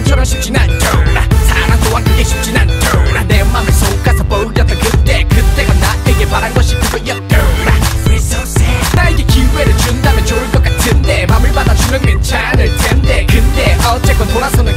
너처럼 쉽진 않더라. 사랑 또한 그게 쉽진 않더라. 내 맘을 속아서 보였던 그때가 나에게 바란 것이 그거였더라. 나에게 기회를 준다면 좋을 것 같은데 맘을 받아주면 괜찮을 텐데 근데 어쨌건 돌아서는